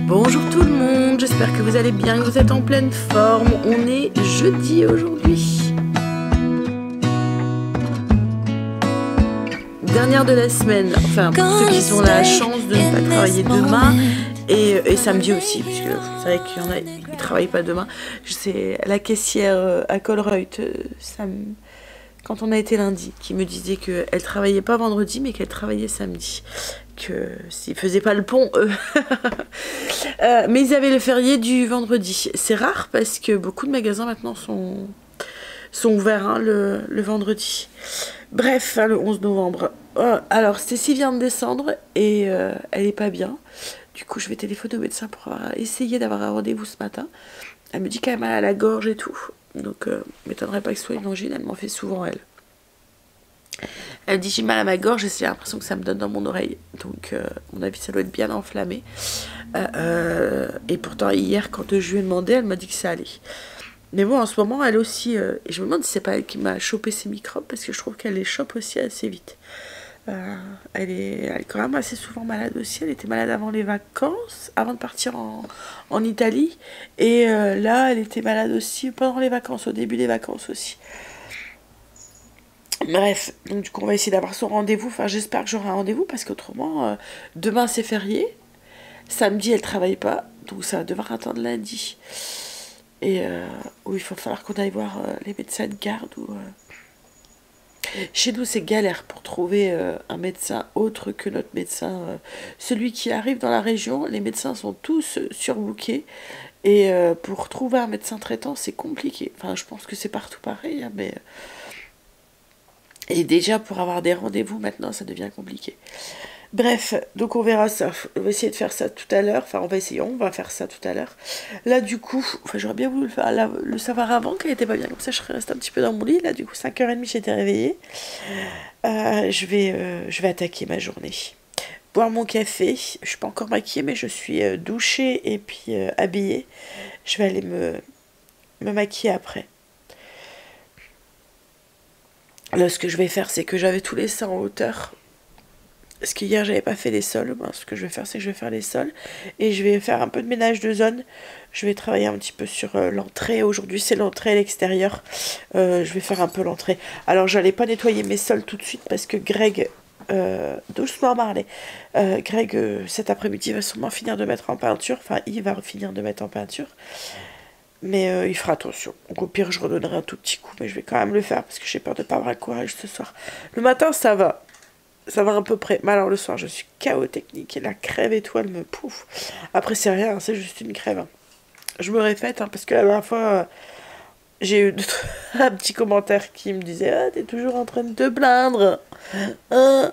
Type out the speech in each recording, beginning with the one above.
Bonjour tout le monde, j'espère que vous allez bien, que vous êtes en pleine forme. On est jeudi aujourd'hui. Dernière de la semaine, enfin pour ceux qui ont la chance de ne pas travailler demain et samedi aussi, puisque vous savez qu'il y en a qui ne travaillent pas demain. C'est la caissière à Colruyt, quand on a été lundi, qui me disait qu'elle ne travaillait pas vendredi mais qu'elle travaillait samedi. Que s'ils faisaient pas le pont, eux. Mais ils avaient le férié du vendredi. C'est rare parce que beaucoup de magasins maintenant sont ouverts hein, le vendredi. Bref, hein, le 11 novembre. Alors, Stécie vient de descendre et elle est pas bien. Du coup, je vais téléphoner au médecin pour essayer d'avoir un rendez-vous ce matin. Elle me dit qu'elle a mal à la gorge et tout. Donc, m'étonnerait pas que ce soit une angine. Elle m'en fait souvent, elle. Elle dit j'ai mal à ma gorge et j'ai l'impression que ça me donne dans mon oreille. Donc, à mon avis, ça doit être bien enflammé. Et pourtant, hier, quand je lui ai demandé, elle m'a dit que ça allait. Mais bon, en ce moment, elle aussi... et je me demande si c'est pas elle qui m'a chopé ces microbes, parce que je trouve qu'elle les chope aussi assez vite. Elle est quand même assez souvent malade aussi. Elle était malade avant les vacances, avant de partir en Italie. Et là, elle était malade aussi pendant les vacances, au début des vacances aussi. Bref, donc du coup on va essayer d'avoir son rendez-vous, enfin j'espère que j'aurai un rendez-vous parce qu'autrement demain c'est férié, samedi elle travaille pas, donc ça va devoir attendre lundi. Et où il va falloir qu'on aille voir les médecins de garde. Chez nous c'est galère pour trouver un médecin autre que notre médecin. Celui qui arrive dans la région, les médecins sont tous surbookés. Et pour trouver un médecin traitant c'est compliqué, enfin je pense que c'est partout pareil, hein, mais... Et déjà, pour avoir des rendez-vous, maintenant, ça devient compliqué. Bref, donc on verra ça. On va essayer de faire ça tout à l'heure. Enfin, on va faire ça tout à l'heure. Là, du coup, enfin, j'aurais bien voulu le savoir avant qu'elle était pas bien. Comme ça, je serais restée un petit peu dans mon lit. Là, du coup, 5h30, j'étais réveillée. Je vais attaquer ma journée. Boire mon café. Je suis pas encore maquillée, mais je suis douchée et puis habillée. Je vais aller me maquiller après. Là, ce que je vais faire, c'est que j'avais tous les seins en hauteur. Parce qu'hier, j'avais pas fait les sols. Ben, ce que je vais faire, c'est que je vais faire les sols. Et je vais faire un peu de ménage de zone. Je vais travailler un petit peu sur l'entrée. Aujourd'hui, c'est l'entrée et l'extérieur. Je vais faire un peu l'entrée. Alors, j'allais pas nettoyer mes sols tout de suite parce que Greg... doucement Marley. Greg, cet après-midi, va sûrement finir de mettre en peinture. Enfin, il va finir de mettre en peinture. Mais il fera attention. Donc au pire, je redonnerai un tout petit coup. Mais je vais quand même le faire parce que j'ai peur de ne pas avoir le courage ce soir. Le matin, ça va. Ça va à peu près. Mais alors le soir, je suis KO technique. Et la crève étoile me pouffe. Après, c'est rien. C'est juste une crève. Hein. Je me répète. Hein, parce que la dernière fois, j'ai eu un petit commentaire qui me disait ah, t'es toujours en train de te plaindre. Hein.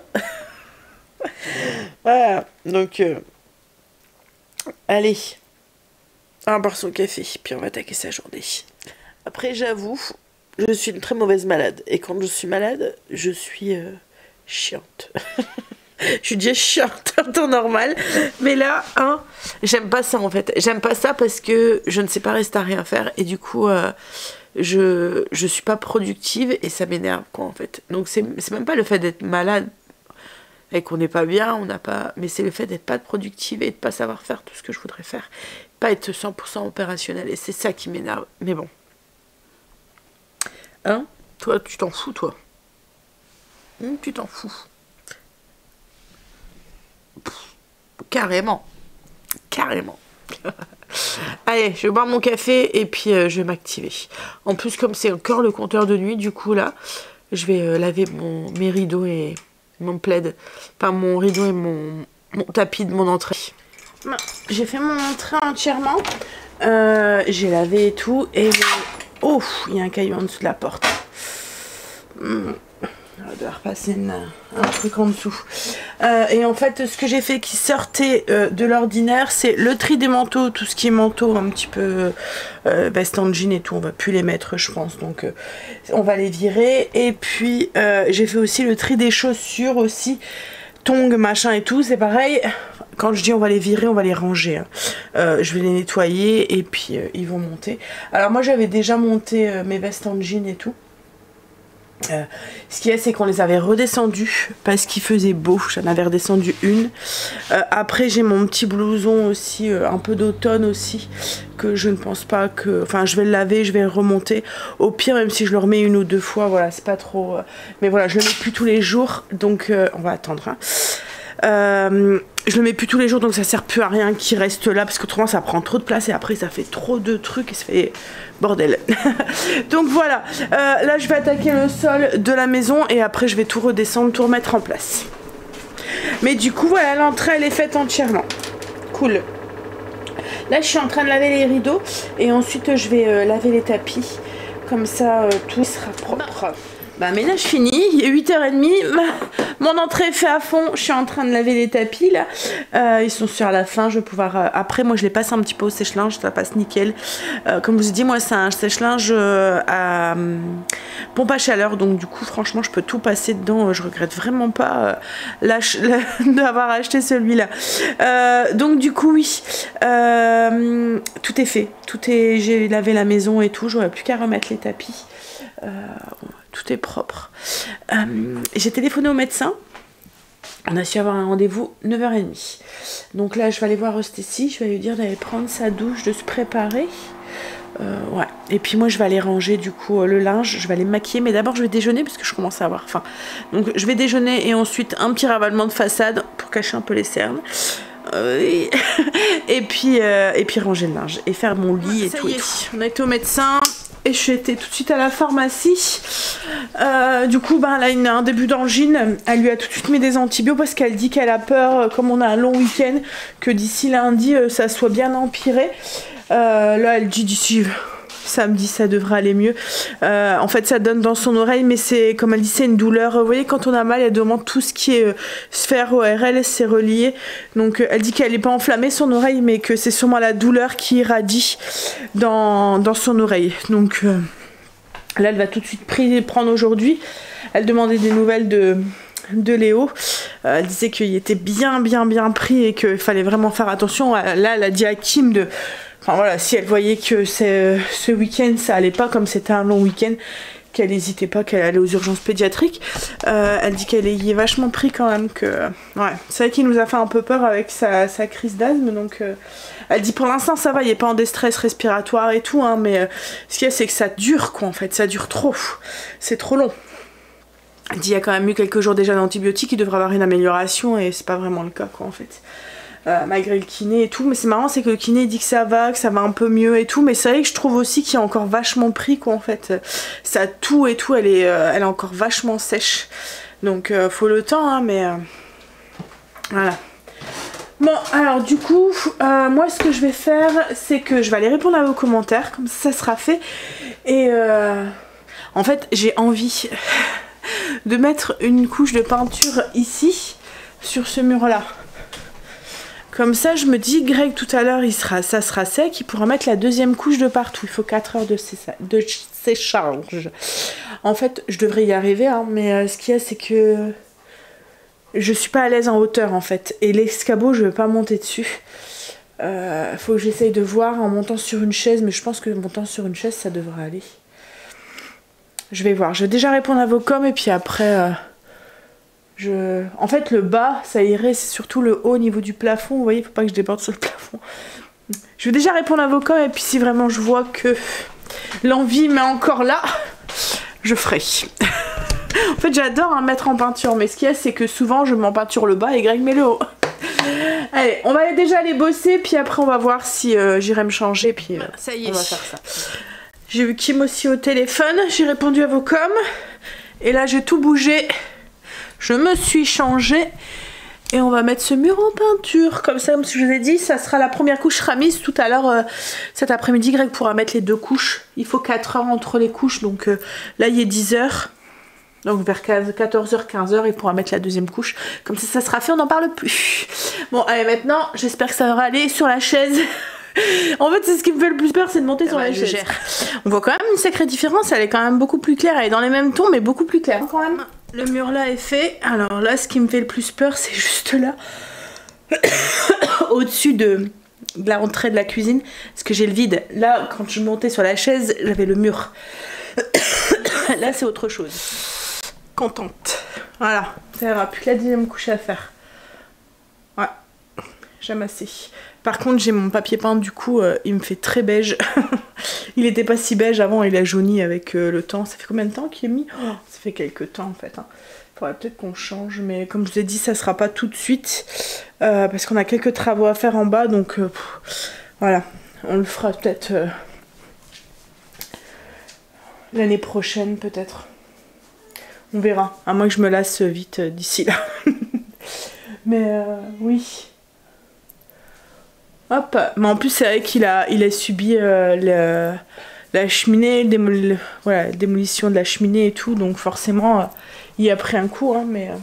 Voilà. Donc, allez. On va boire son café, puis on va attaquer sa journée. Après, j'avoue, je suis une très mauvaise malade. Et quand je suis malade, je suis chiante. Je suis déjà chiante en temps normal. Mais là, hein, j'aime pas ça en fait. J'aime pas ça parce que je ne sais pas rester à rien faire. Et du coup, je suis pas productive et ça m'énerve quoi en fait. Donc c'est même pas le fait d'être malade et qu'on n'est pas bien, on n'a pas... Mais c'est le fait d'être pas productive et de pas savoir faire tout ce que je voudrais faire. Pas être 100% opérationnel. Et c'est ça qui m'énerve. Mais bon. Hein? Toi, tu t'en fous, toi. Tu t'en fous. Carrément. Carrément. Allez, je vais boire mon café et puis je vais m'activer. En plus, comme c'est encore le compteur de nuit, du coup, là, je vais laver mes rideaux et mon plaid. Enfin, mon rideau et mon tapis de mon entrée. J'ai fait mon entrée entièrement. J'ai lavé et tout. Et oh, il y a un caillou en dessous de la porte. On doit repasser un truc en dessous. Et en fait, ce que j'ai fait qui sortait de l'ordinaire, c'est le tri des manteaux. Tout ce qui est manteau, un petit peu veste en jean et tout. On va plus les mettre, je pense. Donc, on va les virer. Et puis, j'ai fait aussi le tri des chaussures aussi. Tongs, machin et tout. C'est pareil. Quand je dis on va les virer, on va les ranger. Hein. Je vais les nettoyer et puis ils vont monter. Alors moi j'avais déjà monté mes vestes en jean et tout. Ce qu'il y a, c'est qu'on les avait redescendus parce qu'il faisait beau. J'en avais redescendu une. Après, j'ai mon petit blouson aussi, un peu d'automne aussi, que je ne pense pas que... Enfin, je vais le laver, je vais le remonter. Au pire, même si je le remets une ou deux fois, voilà, c'est pas trop... Mais voilà, je le mets plus tous les jours, donc on va attendre. Hein. Je le mets plus tous les jours, donc ça sert plus à rien qu'il reste là, parce qu'autrement ça prend trop de place et après ça fait trop de trucs et ça fait bordel. Donc voilà, là je vais attaquer le sol de la maison et après je vais tout redescendre, tout remettre en place. Mais du coup voilà, l'entrée elle est faite entièrement. Cool. Là je suis en train de laver les rideaux et ensuite je vais laver les tapis. Comme ça tout sera propre. Bah ménage fini, il est 8h30, mon entrée est fait à fond, je suis en train de laver les tapis là, ils sont sur la fin, je vais pouvoir, après moi je les passe un petit peu au sèche-linge, ça passe nickel, comme je vous ai dit moi c'est un sèche-linge à pompe à chaleur, donc du coup franchement je peux tout passer dedans, je regrette vraiment pas d'avoir acheté celui-là, donc du coup oui, tout est fait, j'ai lavé la maison et tout, j'aurais plus qu'à remettre les tapis. Tout est propre. J'ai téléphoné au médecin. On a su avoir un rendez-vous 9h30. Donc là, je vais aller voir Stécie. Je vais lui dire d'aller prendre sa douche, de se préparer. Ouais. Et puis moi, je vais aller ranger du coup le linge. Je vais aller me maquiller. Mais d'abord, je vais déjeuner parce que je commence à avoir faim. Donc je vais déjeuner et ensuite un petit ravalement de façade pour cacher un peu les cernes. Et puis ranger le linge et faire mon lit et tout. On a été au médecin. Et je suis été tout de suite à la pharmacie. Du coup, ben, elle a un début d'angine. Elle lui a tout de suite mis des antibiotiques parce qu'elle dit qu'elle a peur, comme on a un long week-end, que d'ici lundi, ça soit bien empiré. Là, elle dit d'ici samedi, ça devrait aller mieux. En fait, ça donne dans son oreille, mais c'est, comme elle dit, c'est une douleur. Vous voyez, quand on a mal, il y a demande tout ce qui est sphère ORL, c'est relié. Donc, elle dit qu'elle n'est pas enflammée son oreille, mais que c'est sûrement la douleur qui irradie dans son oreille. Donc, là, elle va tout de suite prendre aujourd'hui. Elle demandait des nouvelles de Léo. Elle disait qu'il était bien pris et qu'il fallait vraiment faire attention. Là, elle a dit à Kim de... Enfin voilà, si elle voyait que ce week-end ça allait pas, comme c'était un long week-end, qu'elle n'hésitait pas, qu'elle allait aux urgences pédiatriques. Elle dit qu'elle y est vachement pris quand même, que... Ouais, c'est vrai qu'il nous a fait un peu peur avec sa crise d'asthme, donc... Elle dit pour l'instant ça va, il n'est pas en déstress respiratoire et tout, hein, mais ce qu'il y a c'est que ça dure quoi en fait, ça dure trop, c'est trop long. Elle dit il y a quand même eu quelques jours déjà d'antibiotiques, il devrait avoir une amélioration et c'est pas vraiment le cas quoi en fait. Malgré le kiné et tout, mais c'est marrant, c'est que le kiné dit que ça va un peu mieux et tout, mais c'est vrai que je trouve aussi qu'il est encore vachement pris quoi en fait, sa toux et tout, elle est encore vachement sèche, donc faut le temps hein, mais voilà. Bon alors du coup, moi ce que je vais faire, c'est que je vais aller répondre à vos commentaires, comme ça sera fait, et en fait j'ai envie de mettre une couche de peinture ici, sur ce mur là. Comme ça, je me dis, Greg, tout à l'heure, ça sera sec, il pourra mettre la deuxième couche de partout. Il faut 4 heures de séchage. En fait, je devrais y arriver, hein, mais ce qu'il y a, c'est que je suis pas à l'aise en hauteur, en fait. Et l'escabeau, je veux pas monter dessus. Faut que j'essaye de voir en montant sur une chaise, mais je pense que montant sur une chaise, ça devrait aller. Je vais voir. Je vais déjà répondre à vos coms, et puis après... En fait le bas ça irait, c'est surtout le haut au niveau du plafond, vous voyez, il faut pas que je déborde sur le plafond. Je vais déjà répondre à vos coms et puis si vraiment je vois que l'envie m'est encore là, je ferai. En fait j'adore mettre en peinture, mais ce qu'il y a c'est que souvent je m'en peinture le bas et Greg met le haut. Allez, on va déjà aller bosser, puis après on va voir si j'irai me changer, puis ça y est, on va faire ça. J'ai vu Kim aussi au téléphone, j'ai répondu à vos coms, et là j'ai tout bougé. Je me suis changée et on va mettre ce mur en peinture. Comme ça, comme je vous ai dit, ça sera la première couche sera mise tout à l'heure. Cet après-midi, Greg pourra mettre les deux couches. Il faut 4 heures entre les couches. Donc là, il est 10 h. Donc vers 14 h, 15 h, il pourra mettre la deuxième couche. Comme ça sera fait, on n'en parle plus. Bon, allez, maintenant, j'espère que ça va aller sur la chaise. En fait, c'est ce qui me fait le plus peur, c'est de monter sur la chaise. On voit quand même une sacrée différence. Elle est quand même beaucoup plus claire. Elle est dans les mêmes tons, mais beaucoup plus claire quand même. Le mur là est fait. Alors là, ce qui me fait le plus peur, c'est juste là. Au-dessus de la rentrée de la cuisine. Parce que j'ai le vide. Là, quand je montais sur la chaise, j'avais le mur. Là, c'est autre chose. contente. Voilà, ça ira, plus que la deuxième couche à faire. Ouais, j'aime assez. Par contre, j'ai mon papier peint, du coup, il me fait très beige. Il était pas si beige avant, il a jauni avec le temps. Ça fait combien de temps qu'il est mis? Ça fait quelques temps en fait. Hein. Faudrait peut-être qu'on change, mais comme je vous ai dit, ça sera pas tout de suite. Parce qu'on a quelques travaux à faire en bas, donc voilà. On le fera peut-être l'année prochaine, peut-être. On verra. À moins que je me lasse vite d'ici là. Mais oui. Hop. Mais en plus, c'est vrai qu'il a subi la cheminée, voilà, la démolition de la cheminée et tout. Donc forcément, il a pris un coup. Hein, mais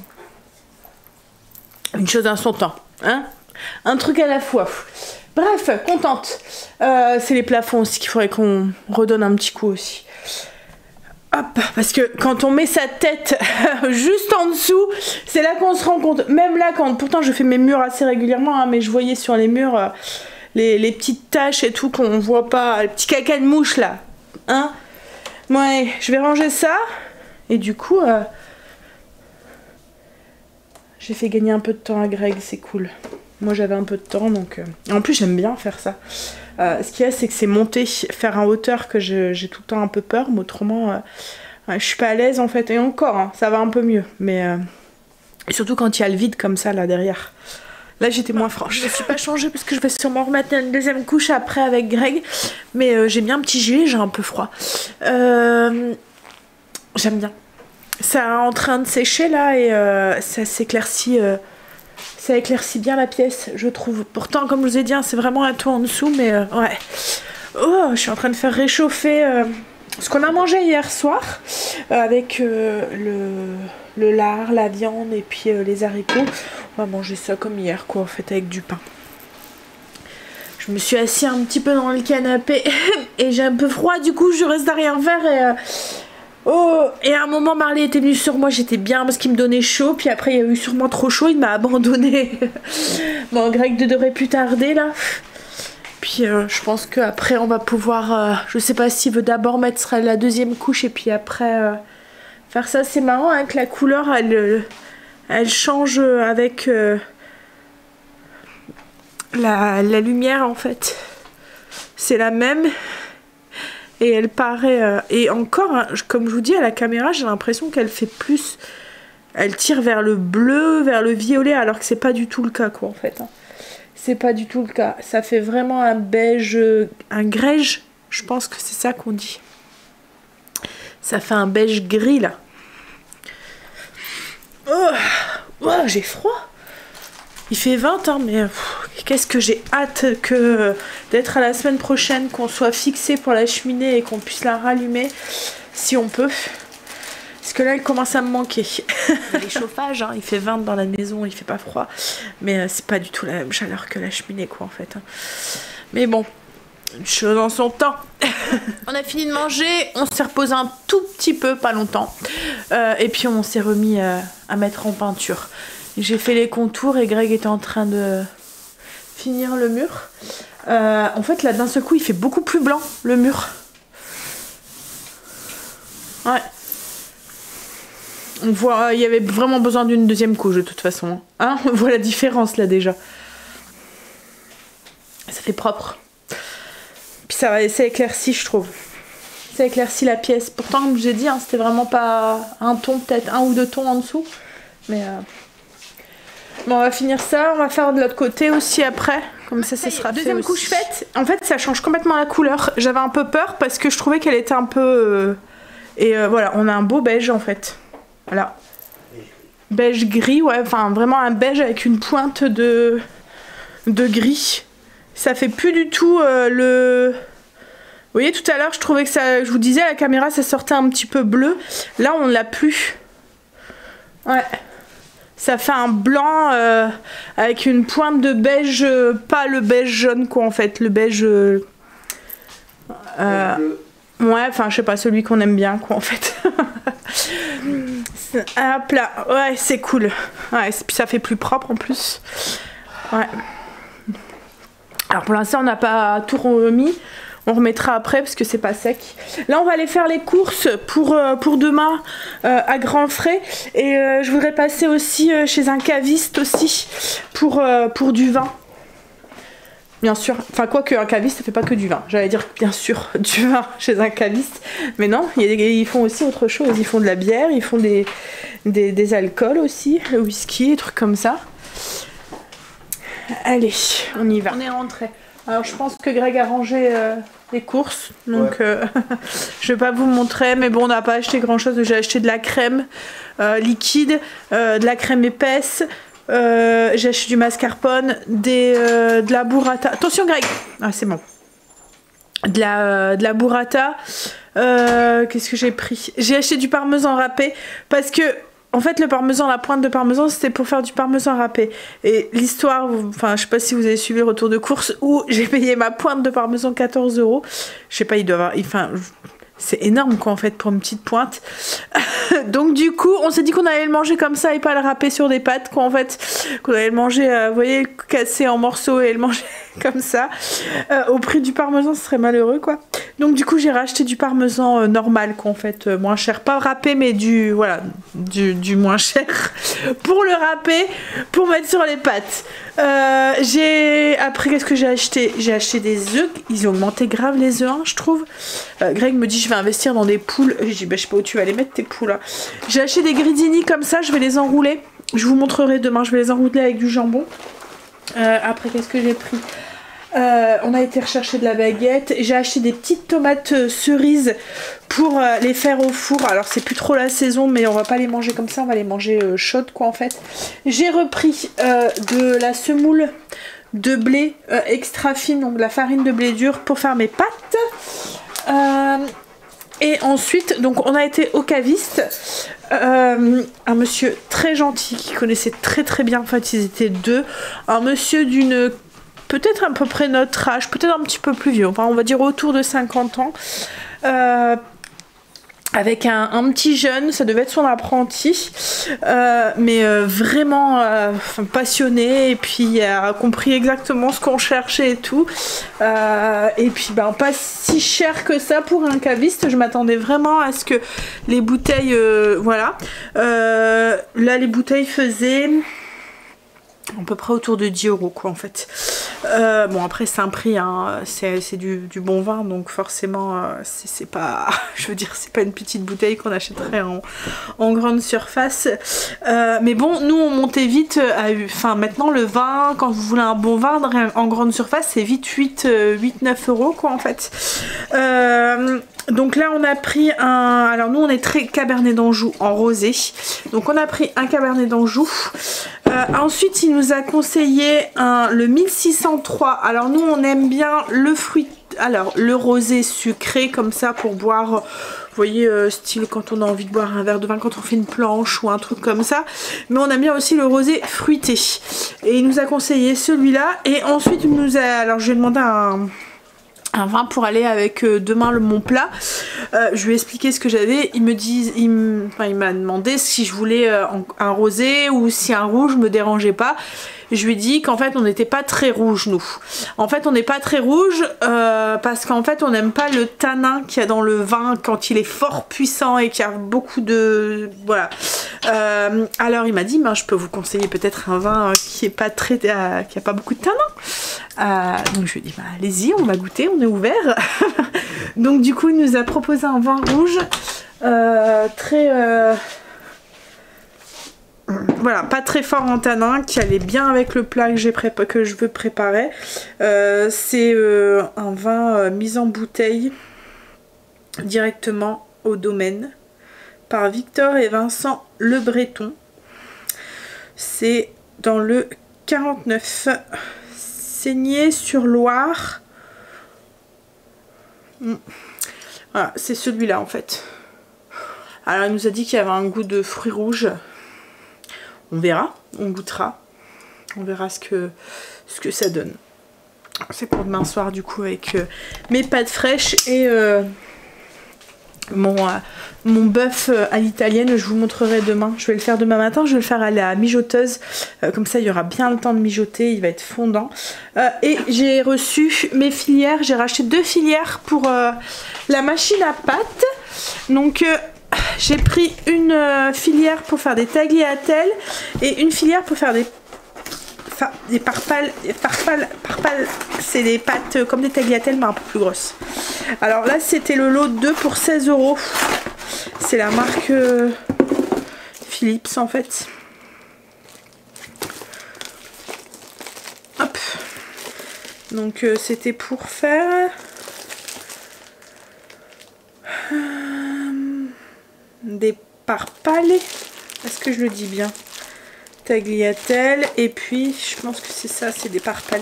une chose en son temps. Hein, un truc à la fois. Bref, contente. C'est les plafonds aussi qu'il faudrait qu'on redonne un petit coup aussi. Hop, parce que quand on met sa tête juste en dessous, c'est là qu'on se rend compte. Même là, pourtant je fais mes murs assez régulièrement, hein, mais je voyais sur les murs les petites taches et tout qu'on voit pas, les petits caca de mouche là. Hein, ouais, je vais ranger ça. Et du coup, j'ai fait gagner un peu de temps à Greg, c'est cool. Moi j'avais un peu de temps, donc... En plus j'aime bien faire ça. Ce qu'il y a, c'est que c'est monter, faire en hauteur que j'ai tout le temps un peu peur, mais autrement, je suis pas à l'aise en fait. Et encore, hein, ça va un peu mieux. Mais et surtout quand il y a le vide comme ça là derrière. Là j'étais moins franche. Je ne suis pas changée parce que je vais sûrement remettre une deuxième couche après avec Greg. Mais j'ai bien un petit gilet, j'ai un peu froid. J'aime bien. Ça est en train de sécher là et ça s'éclaircit. Ça éclaircit bien la pièce, je trouve. Pourtant, comme je vous ai dit, hein, c'est vraiment un toit en dessous, mais ouais. Oh, je suis en train de faire réchauffer ce qu'on a mangé hier soir avec le lard, la viande et puis les haricots. On va manger ça comme hier, quoi, en fait, avec du pain. Je me suis assise un petit peu dans le canapé et j'ai un peu froid, du coup, je reste à rien faire et... Oh, et à un moment Marley était venu sur moi, j'étais bien parce qu'il me donnait chaud, puis après il y a eu sûrement trop chaud, il m'a abandonné. Bon, Greg devrait plus tarder là. Puis je pense qu'après on va pouvoir, je sais pas s'il veut d'abord mettre la deuxième couche et puis après faire ça. C'est marrant hein, que la couleur elle change avec la lumière en fait. C'est la même. Et elle paraît... et encore, hein, comme je vous dis, à la caméra, j'ai l'impression qu'elle fait plus... Elle tire vers le bleu, vers le violet, alors que c'est pas du tout le cas, quoi, en fait. Hein. C'est pas du tout le cas. Ça fait vraiment un beige... Un grège, je pense que c'est ça qu'on dit. Ça fait un beige gris, là. Oh, j'ai froid. Il fait 20 hein, mais qu'est-ce que j'ai hâte d'être à la semaine prochaine, qu'on soit fixé pour la cheminée et qu'on puisse la rallumer si on peut. Parce que là, il commence à me manquer. Les chauffages, hein, il fait 20 dans la maison, il fait pas froid. Mais c'est pas du tout la même chaleur que la cheminée, quoi, en fait. Hein. Mais bon, une chose en son temps. On a fini de manger, on s'est reposé un tout petit peu, pas longtemps. Et puis on s'est remis à mettre en peinture. J'ai fait les contours et Greg était en train de finir le mur. En fait, là, d'un seul coup, il fait beaucoup plus blanc, le mur. Ouais. On voit, il y avait vraiment besoin d'une deuxième couche, de toute façon. Hein, on voit la différence, là, déjà. Ça fait propre. Puis ça éclaircit, je trouve. Ça éclaircit la pièce. Pourtant, comme je vous ai dit, hein, c'était vraiment pas un ton, peut-être un ou deux tons en dessous. Mais... Bon, on va finir ça, on va faire de l'autre côté aussi après, comme ça sera fait. Deuxième couche faite, en fait ça change complètement la couleur. J'avais un peu peur parce que je trouvais qu'elle était un peu... Et voilà, on a un beau beige en fait. Voilà. Beige gris, ouais, enfin vraiment un beige avec une pointe de gris. Ça fait plus du tout le... Vous voyez tout à l'heure je trouvais que ça... Je vous disais à la caméra ça sortait un petit peu bleu. Là on l'a plus. Ouais. Ça fait un blanc avec une pointe de beige, pas le beige jaune quoi en fait, le beige... ouais, enfin je sais pas, celui qu'on aime bien quoi en fait. Hop là, ouais c'est cool. Ouais, puis ça fait plus propre en plus. Ouais. Alors pour l'instant on n'a pas tout remis. On remettra après parce que c'est pas sec. Là on va aller faire les courses pour demain à grands frais. Et je voudrais passer aussi chez un caviste aussi pour du vin. Bien sûr, enfin quoique un caviste ça fait pas que du vin. J'allais dire bien sûr du vin chez un caviste. Mais non, ils font aussi autre chose. Ils font de la bière, ils font des alcools aussi, le whisky, des trucs comme ça. Allez, on y va. On est rentré. Alors je pense que Greg a rangé les courses, donc ouais. Je vais pas vous montrer, mais bon on n'a pas acheté grand chose. J'ai acheté de la crème liquide, de la crème épaisse, j'ai acheté du mascarpone, de la burrata. Attention Greg, ah c'est bon. De la burrata. Qu'est-ce que j'ai pris? J'ai acheté du parmesan râpé parce que en fait, le parmesan, la pointe de parmesan, c'était pour faire du parmesan râpé. Et l'histoire, enfin, je sais pas si vous avez suivi le retour de course, où j'ai payé ma pointe de parmesan 14 €. Je sais pas, il doit avoir... Enfin, c'est énorme, quoi, en fait, pour une petite pointe. Donc, du coup, on s'est dit qu'on allait le manger comme ça et pas le râper sur des pâtes, quoi, en fait. Qu'on allait le manger, vous voyez, cassé en morceaux et le manger comme ça. Au prix du parmesan, ce serait malheureux, quoi. Donc, du coup, j'ai racheté du parmesan normal, quoi, en fait, moins cher. Pas râpé, mais du moins cher. Pour le râper, pour mettre sur les pâtes. Après, qu'est-ce que j'ai acheté? J'ai acheté des œufs. Ils ont augmenté grave les œufs, hein, je trouve. Greg me dit, je vais investir dans des poules. Je dis, bah, je sais pas où tu vas les mettre, tes poules, là. J'ai acheté des gridini comme ça, je vais les enrouler. Je vous montrerai demain, je vais les enrouler avec du jambon. Après, qu'est-ce que j'ai pris? On a été rechercher de la baguette. J'ai acheté des petites tomates cerises pour les faire au four. Alors c'est plus trop la saison, mais on va pas les manger comme ça, on va les manger chaudes, quoi, en fait. J'ai repris de la semoule de blé extra fine, donc de la farine de blé dur pour faire mes pâtes. Et ensuite, donc on a été au caviste. Un monsieur très gentil qui connaissait très très bien, en fait ils étaient deux. Un monsieur d'une... peut-être à peu près notre âge, peut-être un petit peu plus vieux, enfin on va dire autour de 50 ans. Avec un petit jeune, ça devait être son apprenti, mais vraiment passionné, et puis il a compris exactement ce qu'on cherchait et tout. Et puis ben pas si cher que ça pour un caviste, je m'attendais vraiment à ce que les bouteilles, voilà. Là les bouteilles faisaient... à peu près autour de 10 € quoi en fait. Bon après c'est un prix, hein, c'est du bon vin, donc forcément c'est pas, je veux dire c'est pas une petite bouteille qu'on achèterait en grande surface. Mais bon nous on montait vite, enfin maintenant le vin, quand vous voulez un bon vin en grande surface c'est vite 8-9 € quoi en fait. Donc là on a pris un... alors nous on est très Cabernet d'Anjou en rosé. Donc on a pris un Cabernet d'Anjou. Ensuite il nous a conseillé le 1603. Alors nous on aime bien le fruit... alors le rosé sucré comme ça pour boire... vous voyez, style quand on a envie de boire un verre de vin, quand on fait une planche ou un truc comme ça. Mais on aime bien aussi le rosé fruité. Et il nous a conseillé celui-là. Et ensuite il nous a... alors je lui ai demandé un vin pour aller avec demain mon plat. Je lui ai expliqué ce que j'avais. Il m'a demandé si je voulais un rosé ou si un rouge me dérangeait pas. Je lui ai dit qu'en fait on n'était pas très rouge nous. En fait on n'est pas très rouge parce qu'en fait on n'aime pas le tanin qu'il y a dans le vin quand il est fort puissant et qu'il y a beaucoup de... voilà. Alors il m'a dit ben, je peux vous conseiller peut-être un vin qui est pas très... qui a pas beaucoup de tanin. Donc je lui ai dit bah, allez-y on va goûter, on est ouvert. Donc du coup il nous a proposé un vin rouge très... voilà, pas très fort en tanin, qui allait bien avec le plat que je veux préparer. C'est un vin mis en bouteille directement au domaine par Victor et Vincent Le Breton. C'est dans le 49 Saigné-sur-Loire. Voilà, c'est celui-là en fait. Alors il nous a dit qu'il y avait un goût de fruits rouges. On verra, on goûtera, on verra ce que ça donne. C'est pour demain soir du coup avec mes pâtes fraîches et mon bœuf à l'italienne. Je vous montrerai demain. Je vais le faire demain matin. Je vais le faire à la mijoteuse. Comme ça, il y aura bien le temps de mijoter. Il va être fondant. Et j'ai reçu mes filières. J'ai racheté 2 filières pour la machine à pâte. Donc, j'ai pris une filière pour faire des tagliatelles et une filière pour faire des parpales. C'est des pâtes comme des tagliatelles mais un peu plus grosses. Alors là c'était le lot de 2 pour 16 €. C'est la marque Philips en fait. Hop. Donc c'était pour faire des parpales. Est-ce que je le dis bien? Tagliatelle, et puis je pense que c'est ça, c'est des parpales.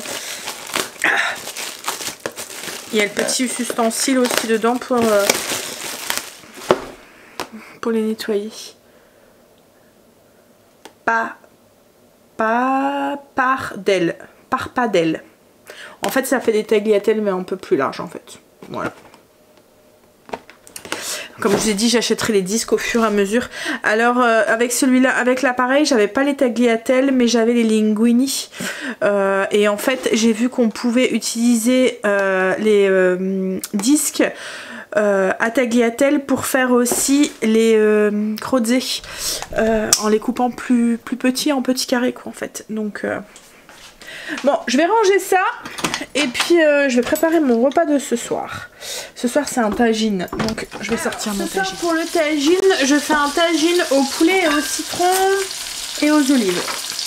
Il y a le petit ustensile aussi dedans pour les nettoyer. Parpadelle. En fait ça fait des tagliatelles mais un peu plus large en fait. Voilà. Comme je vous ai dit, j'achèterai les disques au fur et à mesure. Alors avec celui-là, avec l'appareil, j'avais pas les tagliatelles mais j'avais les linguini. Et en fait j'ai vu qu'on pouvait utiliser les disques à tagliatelle pour faire aussi les crozet en les coupant plus petits, en petits carrés quoi en fait. Donc bon, je vais ranger ça et puis je vais préparer mon repas de ce soir. Ce soir c'est un tagine, donc je vais sortir mon tagine. Pour le tagine, je fais un tagine au poulet et au citron et aux olives.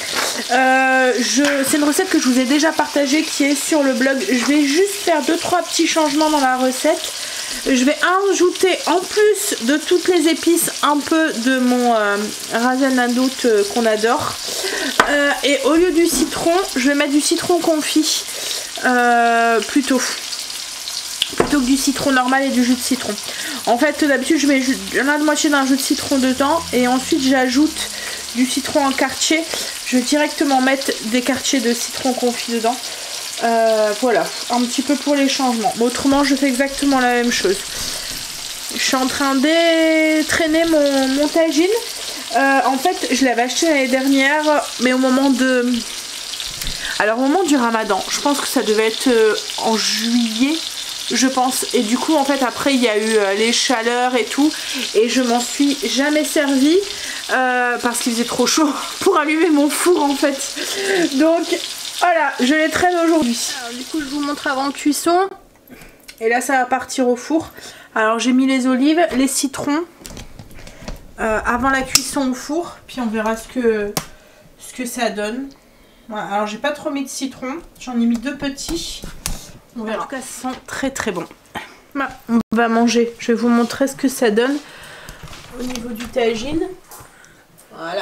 C'est une recette que je vous ai déjà partagée qui est sur le blog. Je vais juste faire 2-3 petits changements dans la recette. Je vais ajouter en plus de toutes les épices un peu de mon rasenadot qu'on adore. Et au lieu du citron, je vais mettre du citron confit plutôt que du citron normal et du jus de citron. En fait d'habitude je mets la moitié d'un jus de citron dedans et ensuite j'ajoute du citron en quartier. Je vais directement mettre des quartiers de citron confit dedans. Voilà, un petit peu pour les changements. Mais autrement je fais exactement la même chose. Je suis en train d'étraîner mon tagine. En fait je l'avais acheté l'année dernière mais au moment de... Alors au moment du ramadan, je pense que ça devait être en juillet je pense, et du coup en fait après il y a eu les chaleurs et tout et je m'en suis jamais servi parce qu'il faisait trop chaud pour allumer mon four en fait. Donc voilà, je les traîne aujourd'hui. Du coup je vous montre avant cuisson et là ça va partir au four. Alors j'ai mis les olives, les citrons avant la cuisson au four, puis on verra ce que ça donne. Voilà, alors j'ai pas trop mis de citron, j'en ai mis 2 petits. On verra. En tout cas, ça sent très très bon. Bah, on va manger. Je vais vous montrer ce que ça donne au niveau du tagine. Voilà.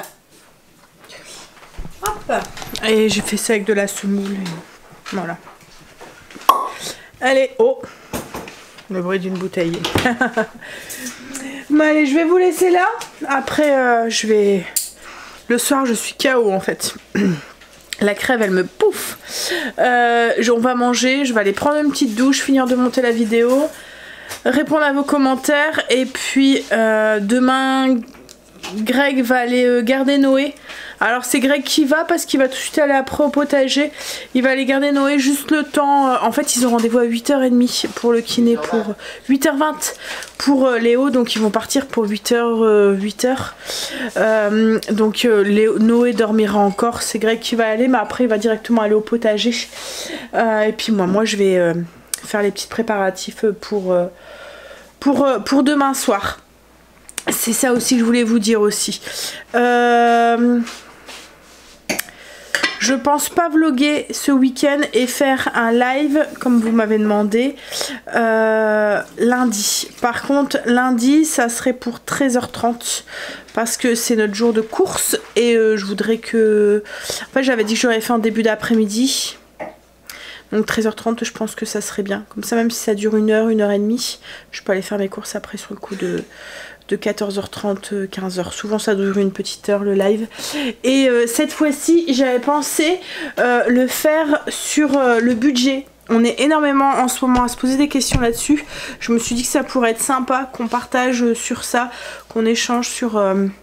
Hop. Et j'ai fait ça avec de la semoule. Voilà. Allez, oh, le bruit d'une bouteille. Bon, allez, je vais vous laisser là. Après, je vais... Le soir, je suis KO en fait. La crève elle me pouffe. On va manger, je vais aller prendre une petite douche, finir de monter la vidéo, répondre à vos commentaires et puis demain Greg va aller garder Noé. Alors c'est Greg qui va parce qu'il va tout de suite aller après au potager. Il va aller garder Noé juste le temps. En fait ils ont rendez-vous à 8h30 pour le kiné, pour 8h20 pour Léo. Donc ils vont partir pour 8h. Donc Noé dormira encore. C'est Greg qui va aller mais après il va directement aller au potager. Et puis moi je vais faire les petits préparatifs pour demain soir. C'est ça aussi que je voulais vous dire aussi. Je pense pas vlogger ce week-end et faire un live comme vous m'avez demandé lundi. Par contre lundi ça serait pour 13h30 parce que c'est notre jour de course et je voudrais que... En fait j'avais dit que j'aurais fait en début d'après-midi. Donc 13h30 je pense que ça serait bien. Comme ça même si ça dure 1h, 1h30, je peux aller faire mes courses après sur le coup de 14h30, 15h. Souvent ça dure une petite heure le live. Et cette fois-ci j'avais pensé le faire sur le budget On est énormément en ce moment à se poser des questions là-dessus. Je me suis dit que ça pourrait être sympa qu'on partage sur ça, qu'on échange sur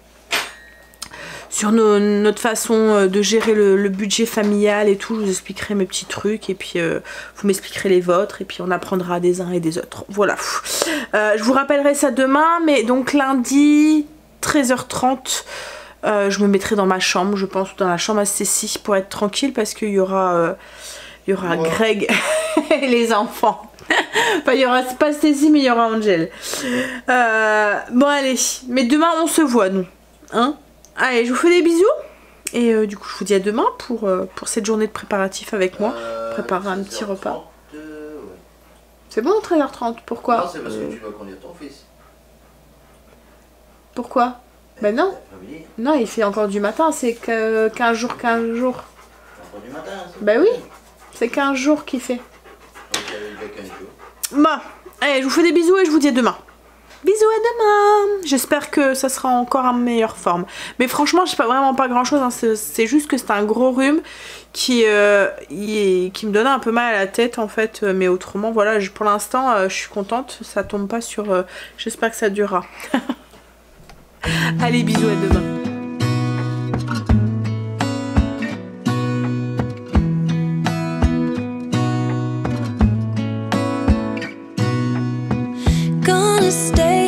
notre façon de gérer le budget familial et tout. Je vous expliquerai mes petits trucs et puis vous m'expliquerez les vôtres et puis on apprendra des uns et des autres. Voilà. Je vous rappellerai ça demain, mais donc lundi 13h30 je me mettrai dans ma chambre, je pense, dans la chambre à Stécie pour être tranquille parce qu'il y aura Greg et les enfants. Enfin, il y aura pas Stécie, mais il y aura Angel. Bon, allez. Mais demain, on se voit, nous. Hein? Allez, je vous fais des bisous. Et du coup, je vous dis à demain pour cette journée de préparatif avec moi. Préparer un petit repas. Ouais. C'est bon, 13h30. Pourquoi? Non, c'est parce que tu dois conduire ton fils. Pourquoi? Ben non. Non, il fait encore du matin. C'est que 15 jours, 15 jours. Encore du matin, Ben oui. C'est 15 jours qu'il fait. Donc il y a 15 jours. Bon, allez, je vous fais des bisous et je vous dis à demain. Bisous à demain. J'espère que ça sera encore en meilleure forme. Mais franchement, je sais pas vraiment pas grand chose. Hein. C'est juste que c'est un gros rhume qui me donne un peu mal à la tête en fait. Mais autrement, voilà, pour l'instant, je suis contente. Ça tombe pas sur... J'espère que ça durera. Allez, bisous à demain. Gonna stay